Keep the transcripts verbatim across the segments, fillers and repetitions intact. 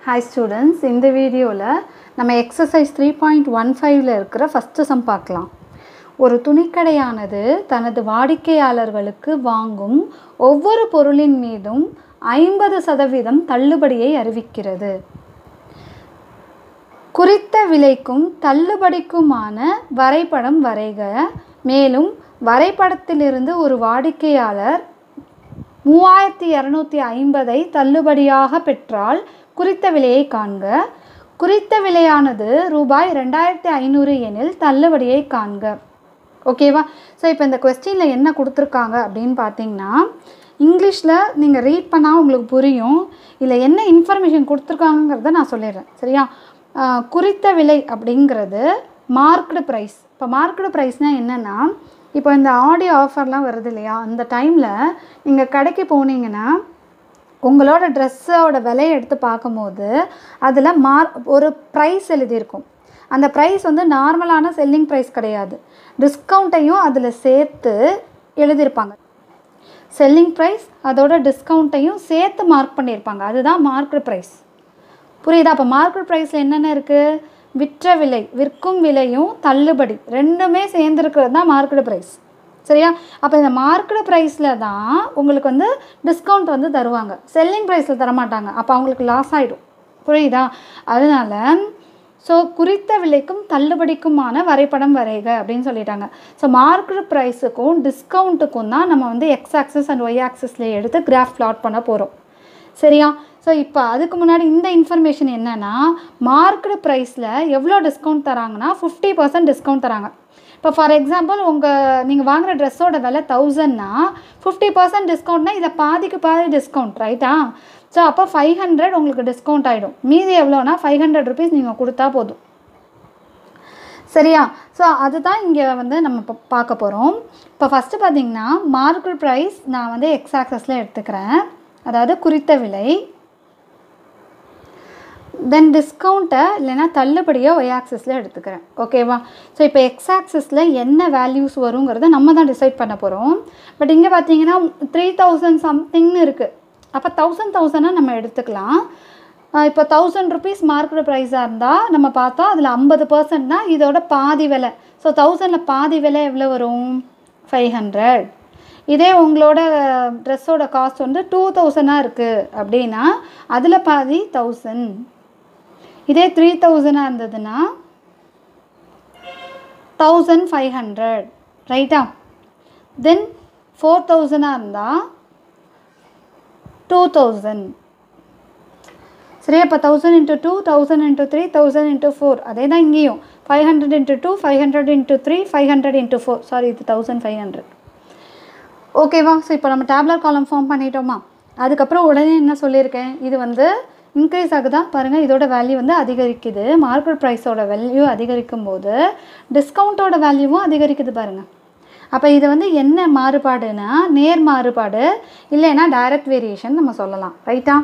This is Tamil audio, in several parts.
Hi students, in the video la நம்ம exercise three point one five ல இருக்கிற first sum பார்க்கலாம். ஒரு துணிக்கடையானது தனது வாடிக்கையாளர்களுக்கு வாங்கும் ஒவ்வொரு பொருளின் மீதும் ஐம்பது சதவீதம் தள்ளுபடியை அறிவிக்கிறது. குறித்த விலைக்கும் தள்ளுபடிக்குமான வரைபடம் வரைக. மேலும் வரைபடத்திலிருந்து ஒரு வாடிக்கையாளர் மூவாயிரத்து இருநூற்று ஐம்பது ஐ தள்ளுபடியாக பெற்றால் குறித்த விலையை காண்க. குறித்த விலையானது ரூபாய் இரண்டாயிரத்து ஐநூறு எனில் தள்ளுபடியை காண்க. ஓகேவா? ஸோ இப்போ இந்த கொஸ்டினில் என்ன கொடுத்துருக்காங்க அப்படின்னு பார்த்தீங்கன்னா, இங்கிலீஷில் நீங்கள் ரீட் பண்ணால் உங்களுக்கு புரியும். இல்லை என்ன இன்ஃபர்மேஷன் கொடுத்துருக்காங்கிறத நான் சொல்லிடுறேன். சரியா? குறித்த விலை அப்படிங்கிறது மார்க்டு ப்ரைஸ். இப்போ மார்க்டு ப்ரைஸ்னால் என்னென்னா, இப்போ இந்த ஆடியோ ஆஃபர்லாம் வருது இல்லையா, அந்த டைமில் நீங்கள் கடைக்கு போனீங்கன்னா உங்களோட ட்ரெஸ்ஸோட விலையை எடுத்து பார்க்கும்போது அதில் மார் ஒரு ப்ரைஸ் எழுதியிருக்கும். அந்த ப்ரைஸ் வந்து நார்மலான செல்லிங் ப்ரைஸ் கிடையாது, டிஸ்கவுண்ட்டையும் அதில் சேர்த்து எழுதியிருப்பாங்க. செல்லிங் ப்ரைஸ் அதோட டிஸ்கவுண்ட்டையும் சேர்த்து மார்க் பண்ணியிருப்பாங்க. அதுதான் மார்க்டு ப்ரைஸ். புரியுதா? அப்போ மார்க்டு ப்ரைஸில் என்னென்ன இருக்குது? விற்ற விலை, விற்கும் விலையும் தள்ளுபடி ரெண்டுமே சேர்ந்துருக்கிறது தான் மார்க்டு ப்ரைஸ். சரியா? அப்போ இந்த மார்க்டு ப்ரைஸில் தான் உங்களுக்கு வந்து டிஸ்கவுண்ட் வந்து தருவாங்க, செல்லிங் ப்ரைஸில் தரமாட்டாங்க. அப்போ அவங்களுக்கு லாஸ் ஆகிடும். புரியுதா? அதனால் ஸோ குறித்த விலைக்கும் தள்ளுபடிக்குமான வரைபடம் வரைக அப்படின்னு சொல்லிட்டாங்க. ஸோ மார்க்டு ப்ரைஸுக்கும் டிஸ்கவுண்ட்டுக்கும் தான் நம்ம வந்து எக்ஸ் ஆக்சிஸ் அண்ட் ஒய் ஆக்சிஸில் எடுத்து கிராஃப் பிளாட் பண்ண போகிறோம். சரியா? ஸோ இப்போ அதுக்கு முன்னாடி இந்த இன்ஃபர்மேஷன் என்னென்னா, மார்க்டு ப்ரைஸில் எவ்வளோ டிஸ்கவுண்ட் தராங்கன்னா ஃபிஃப்டி பர்சன்ட் டிஸ்கவுண்ட் தராங்க. இப்போ ஃபார் எக்ஸாம்பிள் உங்கள் நீங்கள் வாங்குகிற ட்ரெஸ்ஸோட விலை தௌசண்ட்னா ஃபிஃப்டி பர்சன்ட் டிஸ்கவுண்ட்னா இதை பாதிக்கு பாதி டிஸ்கவுண்ட். ரைட்டா? ஸோ அப்போ ஃபைவ் ஹண்ட்ரட் உங்களுக்கு டிஸ்கவுண்ட் ஆகிடும். மீதி எவ்வளோனா ஃபைவ் ஹண்ட்ரட் ருபீஸ் நீங்கள் கொடுத்தா போதும். சரியா? ஸோ அதுதான் இங்கே வந்து நம்ம இப்போ பார்க்க போகிறோம். இப்போ ஃபஸ்ட்டு பார்த்தீங்கன்னா மார்க்டு ப்ரைஸ் நான் வந்து எக்ஸ் ஆக்சஸில் எடுத்துக்கிறேன், அதாவது குறித்த விலை. தென் டிஸ்கவுண்ட்டை இல்லைனா தள்ளுபடியை ஒய் ஆக்சிஸில் எடுத்துக்கிறேன். ஓகேவா? ஸோ இப்போ எக்ஸ் ஆக்சிஸில் என்ன வேல்யூஸ் வருங்கிறத நம்ம தான் டிசைட் பண்ண போகிறோம். பட் இங்கே பார்த்தீங்கன்னா த்ரீ தௌசண்ட் சம்திங்னு இருக்குது. அப்போ தௌசண்ட் தௌசண்டாக நம்ம எடுத்துக்கலாம். இப்போ தௌசண்ட் ருபீஸ் மார்க்டு ப்ரைஸாக இருந்தால் நம்ம பார்த்தோம் அதில் ஐம்பது பர்சன்ட்னா இதோட பாதி விலை. ஸோ தௌசண்டில் பாதி விலை எவ்வளோ வரும்? Five hundred. இதே உங்களோட ட்ரெஸ்ஸோட காஸ்ட் வந்து டூ தௌசண்டாக இருக்குது அப்படின்னா அதில் பாதி தௌசண்ட். இதே த்ரீ தௌசண்டாக இருந்ததுன்னா தௌசண்ட் ஃபைவ் ஹண்ட்ரட். ரைட்டா? தென் ஃபோர் தௌசண்டாக இருந்தால் டூ தௌசண்ட். சரியா? இப்போ thousand into two, thousand into three, thousand into four. அதே தான் இங்கேயும் five hundred into two, five hundred into three, five hundred into four. Sorry, இது தௌசண்ட் ஃபைவ் ஹண்ட்ரட். ஓகேவா? ஸோ இப்போ நம்ம டேப்லர் காலம் ஃபார்ம் பண்ணிட்டோமா? அதுக்கப்புறம் உடனே என்ன சொல்லியிருக்கேன், இது வந்து இன்க்ரீஸ் ஆகுதா பாருங்கள், இதோட வேல்யூ வந்து அதிகரிக்குது. மார்க்கெட் ப்ரைஸோட வேல்யூ அதிகரிக்கும் போது டிஸ்கவுண்ட்டோட வேல்யூவும் அதிகரிக்குது பாருங்கள். அப்போ இது வந்து என்ன மாறுபாடுனா நேர் மாறுபாடு, இல்லைன்னா டைரக்ட் வேரியேஷன் நம்ம சொல்லலாம். ரைட்டா?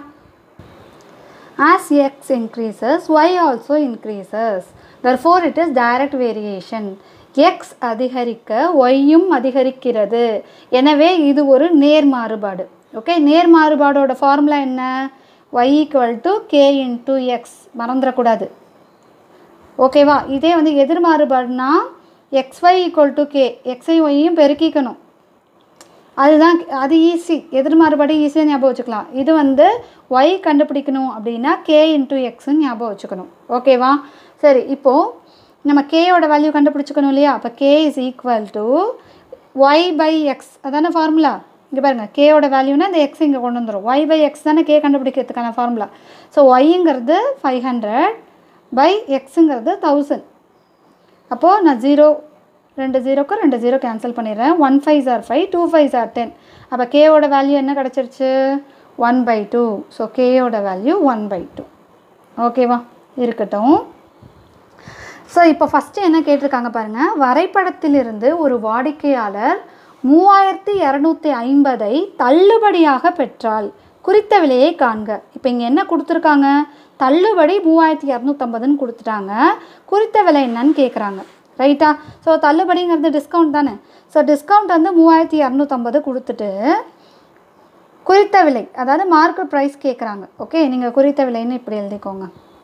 as x increases y also increases, therefore it is direct variation. x அதிகரிக்க yயும் அதிகரிக்கிறது, எனவே இது ஒரு நேர் மாறுபாடு. ஓகே, நேர் மாறுபாடோட ஃபார்முலா என்ன? y equal to k into x. மறந்துடக்கூடாது. ஓகேவா? இதே வந்து எதிர் மாறுபாடுனா xy equal to k, xy yயும் பெருக்கிக்கணும். அதுதான், அது ஈஸி. எதிர் மாறுபாடு ஈஸியாக ஞாபகம் வச்சுக்கலாம். இது வந்து y கண்டுபிடிக்கணும் அப்படின்னா k into xன்னு ஞாபகம் வச்சுக்கணும். ஓகேவா? சரி, இப்போது நம்ம கேயோட வேல்யூ கண்டுபிடிச்சிக்கணும் இல்லையா? அப்போ k is equal to y by x. அதான ஃபார்முலா. இங்கே பாருங்கள், கேயோட வேல்யூனா இந்த எக்ஸ் இங்கே கொண்டு வந்துடும். ஒய் பை எக்ஸ் தானே கே கண்டுபிடிக்கிறதுக்கான ஃபார்முலா. ஸோ ஒய்ங்கிறது ஃபைவ் ஹண்ட்ரட் பை எக்ஸுங்கிறது தௌசண்ட். அப்போது நான் ஜீரோ ரெண்டு ஜீரோக்கு ரெண்டு ஜீரோ கேன்சல் பண்ணிடுறேன். One five are five, two five are ten. அப்போ கேயோட வேல்யூ என்ன கிடச்சிருச்சு? One by two. ஸோ கேயோட வேல்யூ ஒன் பை டூ. ஓகேவா? இருக்கட்டும். ஸோ இப்போ ஃபஸ்ட்டு என்ன கேட்டிருக்காங்க பாருங்கள், வரைபடத்திலிருந்து ஒரு வாடிக்கையாளர் மூவாயிரத்தி இரநூத்தி ஐம்பதை தள்ளுபடியாக பெற்றால் குறித்த விலையை காண்க. இப்போ இங்கே என்ன கொடுத்துருக்காங்க? தள்ளுபடி மூவாயிரத்தி இரநூத்தம்பதுன்னு கொடுத்துட்டாங்க. குறித்த விலை என்னன்னு கேட்குறாங்க. ரைட்டா? ஸோ தள்ளுபடிங்கிறது டிஸ்கவுண்ட் தானே. ஸோ டிஸ்கவுண்ட் வந்து மூவாயிரத்தி இரநூத்தம்பது கொடுத்துட்டு குறித்த விலை அதாவது மார்க்கெட் ப்ரைஸ் கேட்குறாங்க. ஓகே, நீங்கள் குறித்த விலைன்னு இப்படி எழுதிக்கோங்க.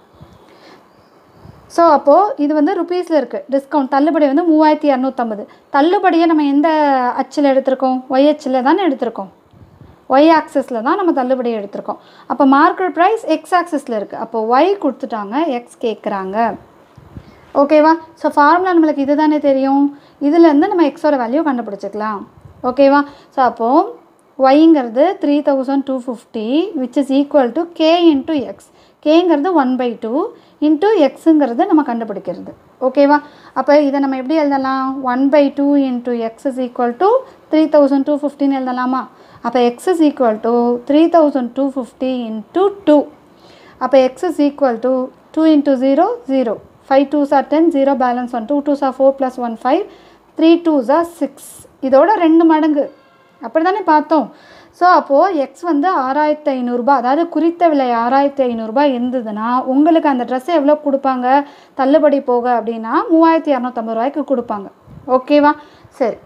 ஸோ அப்போது இது வந்து ருபீஸில் இருக்குது. டிஸ்கவுண்ட் தள்ளுபடி வந்து மூவாயிரத்தி இரநூத்தம்பது. தள்ளுபடியை நம்ம எந்த அச்சில் எடுத்திருக்கோம்? ஒய் அச்சில் தானே எடுத்திருக்கோம். ஒய் ஆக்சஸில் தான் நம்ம தள்ளுபடி எடுத்திருக்கோம். அப்போ மார்க்கெட் ப்ரைஸ் எக்ஸ் ஆக்சஸில் இருக்குது. அப்போ ஒய் கொடுத்துட்டாங்க, எக்ஸ் கேட்குறாங்க. ஓகேவா? ஸோ ஃபார்முலா நம்மளுக்கு இது தானே தெரியும். இதுலேருந்து நம்ம எக்ஸோட வேல்யூ கண்டுபிடிச்சிக்கலாம். ஓகேவா? ஸோ அப்போது ஒய்ங்கிறது three thousand two fifty which is equal to K into X. கேங்கிறது ஒன் பை டூ இன்ட்டு எக்ஸுங்கிறது நம்ம கண்டுபிடிக்கிறது. ஓகேவா? அப்போ இதை நம்ம எப்படி எழுதலாம்? One by two into X is equal to three thousand two ஃபிஃப்டின்னு எழுதலாமா? அப்போ X is equal to three thousand two fifty into two. அப்போ X is equal to two into zero zero, five twos are ten, zero balance one, two twos are four plus one five, three twos are six. இதோட ரெண்டு மடங்கு அப்படி தானே பார்த்தோம். ஸோ அப்போது எக்ஸ் வந்து ஆறாயிரத்து ஐநூறுரூபா, அதாவது குறித்த விலை ஆறாயிரத்து ஐநூறுரூபா இருந்ததுன்னா உங்களுக்கு அந்த ட்ரெஸ்ஸை எவ்வளோ கொடுப்பாங்க தள்ளுபடி போக அப்படின்னா மூவாயிரத்தி இரநூத்தம்பது ரூபாய்க்கு கொடுப்பாங்க. ஓகேவா? சரி,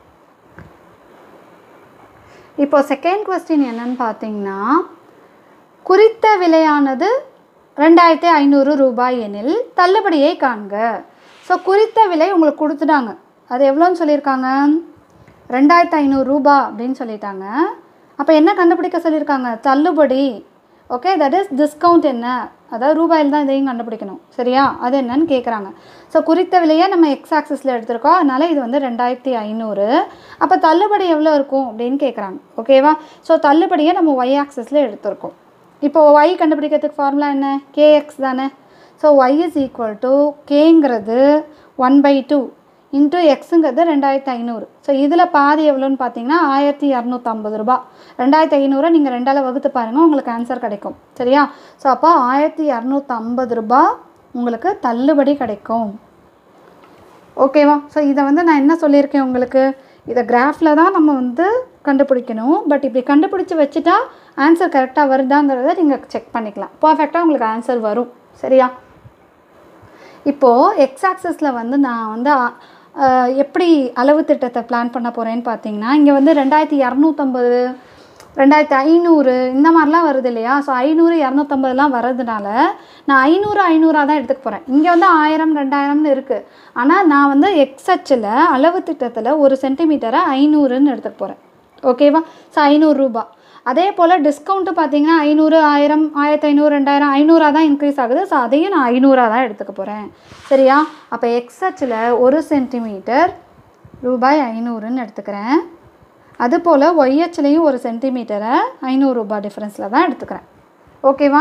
இப்போ செகண்ட் கொஸ்டின் என்னன்னு பார்த்தீங்கன்னா, குறித்த விலையானது ரெண்டாயிரத்தி ஐநூறு ரூபாய் எனில் தள்ளுபடியை காண்க. ஸோ குறித்த விலை உங்களுக்கு கொடுத்துட்டாங்க, அது எவ்வளோன்னு சொல்லியிருக்காங்க? ரெண்டாயிரத்து ஐநூறு ரூபா அப்படின்னு சொல்லிட்டாங்க. அப்போ என்ன கண்டுபிடிக்க சொல்லியிருக்காங்க? தள்ளுபடி. ஓகே, தட் இஸ் டிஸ்கவுண்ட் என்ன, அதாவது ரூபாயில் தான் இதையும் கண்டுபிடிக்கணும். சரியா? அது என்னன்னு கேட்குறாங்க. ஸோ குறித்த விலையை நம்ம எக்ஸ் ஆக்சஸில் எடுத்திருக்கோம், அதனால் இது வந்து ரெண்டாயிரத்தி ஐநூறு. அப்போ தள்ளுபடி எவ்வளோ இருக்கும் அப்படின்னு கேட்குறாங்க. ஓகேவா? ஸோ தள்ளுபடியை நம்ம ஒய் ஆக்சஸில் எடுத்திருக்கோம். இப்போ ஒய் கண்டுபிடிக்கிறதுக்கு ஃபார்முலா என்ன? கேஎக்ஸ் தானே. So Y is equal to கேங்கிறது ஒன் பை டூ இன்ட்டு எக்ஸுங்கிறது ரெண்டாயிரத்து ஐநூறு. ஸோ இதில் பாதி எவ்வளோன்னு பார்த்தீங்கன்னா ஆயிரத்தி இரநூத்தம்பது ரூபா. ரெண்டாயிரத்து ஐநூறை நீங்கள் ரெண்டால் வகுத்து பாருங்கள், உங்களுக்கு ஆன்சர் கிடைக்கும். சரியா? ஸோ அப்போ ஆயிரத்தி இரநூத்தம்பது ரூபா உங்களுக்கு தள்ளுபடி கிடைக்கும். ஓகேவா? ஸோ இதை வந்து நான் என்ன சொல்லியிருக்கேன் உங்களுக்கு, இதை கிராஃபில் தான் நம்ம வந்து கண்டுபிடிக்கணும். பட் இப்படி கண்டுபிடிச்சி வச்சுட்டா ஆன்சர் கரெக்டாக வருதாங்கிறத நீங்கள் செக் பண்ணிக்கலாம். பர்ஃபெக்டாக உங்களுக்கு ஆன்சர் வரும். சரியா? இப்போது எக்ஸ் ஆக்சஸில் வந்து நான் வந்து எப்படி அளவு திட்டத்தை பிளான் பண்ண போகிறேன்னு பார்த்தீங்கன்னா, இங்கே வந்து ரெண்டாயிரத்தி இரநூத்தம்பது ரெண்டாயிரத்தி ஐநூறு இந்த மாதிரிலாம் வருது இல்லையா? ஸோ ஐநூறு இரநூத்தம்பதுலாம் வர்றதுனால நான் ஐநூறு ஐநூறாக தான் எடுத்துக்க போகிறேன். இங்கே வந்து ஆயிரம் ரெண்டாயிரம்னு இருக்குது. ஆனால் நான் வந்து எக்ஸ் அச்சில் அளவு திட்டத்தில் ஒரு சென்டிமீட்டரை ஐநூறுன்னு எடுத்துக்க போகிறேன். ஓகேவா? ஸோ ஐநூறு ரூபா. அதே போல் டிஸ்கவுண்ட்டு பார்த்தீங்கன்னா ஐநூறு ஆயிரம் ஆயிரத்தி ஐநூறு ரெண்டாயிரம் ஐநூறாக தான் இன்க்ரீஸ் ஆகுது. ஸோ அதையும் நான் ஐநூறாக தான் எடுத்துக்க போகிறேன். சரியா? அப்போ எக்ஸ் அச்சில் ஒரு சென்டிமீட்டர் ரூபாய் ஐநூறுன்னு எடுத்துக்கிறேன். அதுபோல் ஒய் அச்சிலையும் ஒரு சென்டிமீட்டரை ஐநூறு ரூபாய் டிஃப்ரென்ஸில் தான் எடுத்துக்கிறேன். ஓகேவா?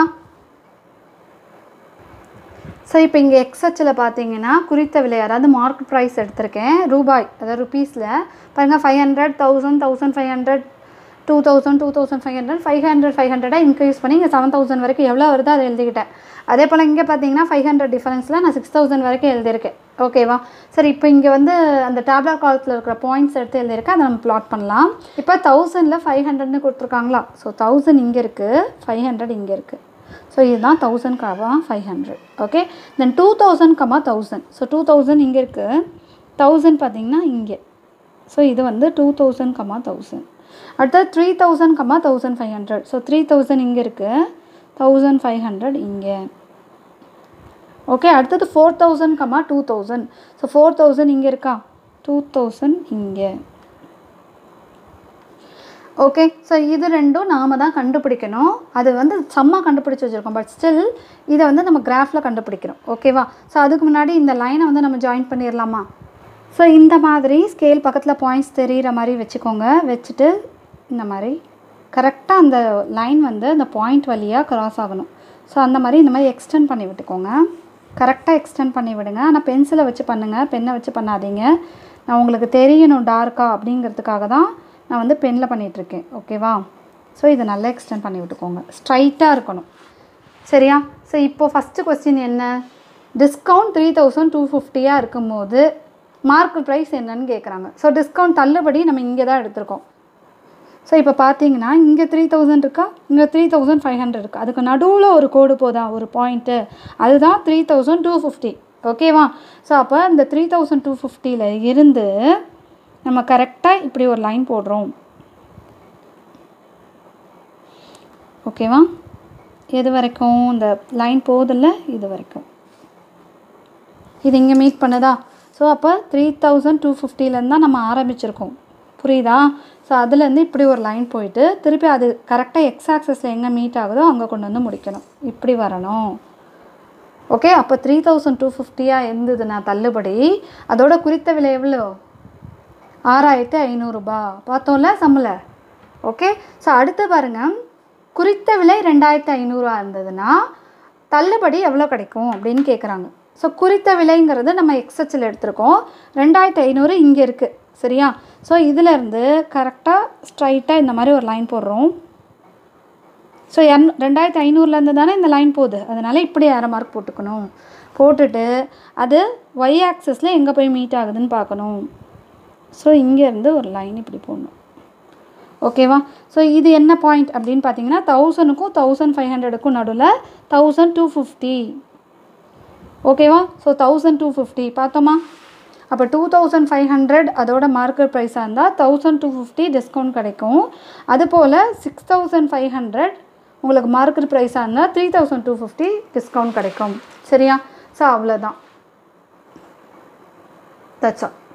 ஸோ இப்போ இங்கே எக்ஸ் அச்சில் பார்த்தீங்கன்னா குறித்த விலை, அதாவது மார்க்கெட் ப்ரைஸ் எடுத்திருக்கேன் ரூபாய், அதாவது ருபீஸில் பாருங்கள். Five hundred thousand thousand five hundred two thousand two thousand five hundred five hundred five ஹண்ட்ரடாக இன்க்ரீஸ் பண்ணி இங்கே செவன் தௌசண்ட் வரைக்கும் எவ்வளோ வருதோ அதை எழுதிக்கிட்டேன். அதே போல் இங்கே பார்த்தீங்கன்னா ஃபைவ் ஹண்ட்ரட் டிஃபரன்ஸில் நான் சிக்ஸ் தௌசண்ட் வரைக்கும் எழுதியிருக்கேன். ஓகேவா? சரி, இப்போ இங்கே வந்து அந்த டேப்லெட் காலத்தில் இருக்கிற பாயிண்ட்ஸ் எடுத்து எழுதியிருக்கேன், அதை நம்ம ப்ளாட் பண்ணலாம். இப்போ தௌசண்டில் ஃபைவ் ஹண்ட்ரட்னு கொடுத்துருக்காங்களா? ஸோ தௌசண்ட் இங்கே இருக்குது, ஃபைவ் ஹண்ட்ரட் இங்கே இருக்குது. ஸோ இதுதான் thousand comma five hundred. Okay, then two thousand comma thousand. So two thousand இங்கே இருக்குது, தௌசண்ட் பார்த்தீங்கன்னா இங்கே. ஸோ இது வந்து டூ தௌசண்ட் கமா தௌசண்ட். அடுத்தது three thousand comma thousand five hundred. So three thousand இங்கே இருக்குது, தௌசண்ட் ஃபைவ் ஹண்ட்ரட் இங்கே. ஓகே, அடுத்தது four thousand comma two thousand. So four thousand இங்கே இருக்கா, டூ தௌசண்ட் இங்கே. ஓகே, ஸோ இது ரெண்டும் நாம் தான் கண்டுபிடிக்கணும். அது வந்து சம்மா கண்டுபிடிச்சி வச்சுருக்கோம், பட் ஸ்டில் இதை வந்து நம்ம கிராஃபில் கண்டுபிடிக்கிறோம். ஓகேவா? ஸோ அதுக்கு முன்னாடி இந்த லைனை வந்து நம்ம ஜாயின் பண்ணிடலாமா? ஸோ இந்த மாதிரி ஸ்கேல் பக்கத்தில் பாயிண்ட்ஸ் தெரிகிற மாதிரி வச்சுக்கோங்க. வச்சுட்டு இந்த மாதிரி கரெக்டாக அந்த லைன் வந்து அந்த பாயிண்ட் வழியாக க்ராஸ் ஆகணும். ஸோ அந்த மாதிரி இந்த மாதிரி எக்ஸ்டெண்ட் பண்ணி விட்டுக்கோங்க. கரெக்டாக எக்ஸ்டெண்ட் பண்ணி விடுங்க. ஆனால் பென்சிலை வச்சு பண்ணுங்கள், பெண்ணை வச்சு பண்ணாதீங்க. நான் உங்களுக்கு தெரியணும் டார்க்காக அப்படிங்கிறதுக்காக தான் நான் வந்து பெனில் பண்ணிகிட்ருக்கேன். ஓகேவா? ஸோ இதை நல்லா எக்ஸ்டெண்ட் பண்ணி விட்டுக்கோங்க, ஸ்ட்ரைட்டாக இருக்கணும். சரியா? ஸோ இப்போது ஃபஸ்ட்டு கொஸ்டின் என்ன? டிஸ்கவுண்ட் த்ரீ தௌசண்ட் டூ ஃபிஃப்டியாக இருக்கும்போது மார்க்கெட் ப்ரைஸ் என்னன்னு கேட்குறாங்க. ஸோ டிஸ்கவுண்ட் தள்ளுபடி நம்ம இங்கே தான் எடுத்திருக்கோம். ஸோ இப்போ பார்த்தீங்கன்னா இங்கே த்ரீ தௌசண்ட் இருக்கா, இங்கே த்ரீ தௌசண்ட் ஃபைவ் ஹண்ட்ரட் இருக்குது. அதுக்கு நடுவில் ஒரு கோடு போதா, ஒரு பாயிண்ட்டு, அதுதான் த்ரீ தௌசண்ட் டூ ஃபிஃப்டி. ஓகேவா? ஸோ அப்போ இந்த த்ரீ தௌசண்ட் டூ ஃபிஃப்டியில் இருந்து நம்ம கரெக்டாக இப்படி ஒரு லைன் போடுறோம். ஓகேவா? எது வரைக்கும் இந்த லைன் போகுதில்ல இது வரைக்கும் இது இங்கே மீட் பண்ணுதா? ஸோ அப்போ த்ரீ தௌசண்ட் டூ ஃபிஃப்டிலேருந்து தான் நம்ம ஆரம்பிச்சிருக்கோம், புரியுதா? ஸோ அதுலேருந்து இப்படி ஒரு லைன் போயிட்டு திருப்பி அது கரெக்டாக எக்ஸ் ஆக்சஸில் எங்கே மீட் ஆகுதோ அங்கே கொண்டு வந்து முடிக்கணும், இப்படி வரணும். ஓகே, அப்போ த்ரீ தௌசண்ட் டூ ஃபிஃப்டியாக இருந்ததுன்னா தள்ளுபடி அதோட குறித்த விலை எவ்வளோ? ஆறாயிரத்தி ஐநூறுரூபா பார்த்தோம்ல சம்பள. ஓகே, ஸோ அடுத்து பாருங்கள், குறித்த விலை ரெண்டாயிரத்தி ஐநூறுரூவா இருந்ததுன்னா தள்ளுபடி எவ்வளோ கிடைக்கும் அப்படின்னு கேட்குறாங்க. ஸோ குறித்த விலைங்கிறது நம்ம எக்ஸ்ஹெச்சில் எடுத்திருக்கோம், ரெண்டாயிரத்தி ஐநூறு இங்கே இருக்குது, சரியா? ஸோ இதிலேருந்து கரெக்டாக ஸ்ட்ரைட்டாக இந்த மாதிரி ஒரு லைன் போடுறோம். ஸோ என் ரெண்டாயிரத்தி ஐநூறுலேருந்து தானே இந்த லைன் போகுது, அதனால் இப்படி அரை மார்க் போட்டுக்கணும். போட்டுட்டு அது ஒய் ஆக்சஸில் எங்கே போய் மீட் ஆகுதுன்னு பார்க்கணும். ஸோ இங்கேருந்து ஒரு லைன் இப்படி போடணும், ஓகேவா? ஸோ இது என்ன பாயிண்ட் அப்படின்னு பார்த்தீங்கன்னா தௌசண்ட்க்கும் தௌசண்ட் ஃபைவ் ஹண்ட்ரடுக்கும் நடுவில் தௌசண்ட் டூ ஃபிஃப்டி, ஓகேவா? ஸோ தௌசண்ட் டூ ஃபிஃப்டி பார்த்தோமா? அப்போ டூ தௌசண்ட் ஃபைவ் ஹண்ட்ரட் அதோட மார்க்கெட் ப்ரைஸாக இருந்தால் தௌசண்ட் டூ ஃபிஃப்டி டிஸ்கவுண்ட் கிடைக்கும். அதுபோல் சிக்ஸ் தௌசண்ட் ஃபைவ் ஹண்ட்ரட் உங்களுக்கு மார்க்கெட் ப்ரைஸாக இருந்தால் three thousand two fifty discount கிடைக்கும், சரியா? ஸோ அவ்வளோதான், தட்ஸ் ஆல்.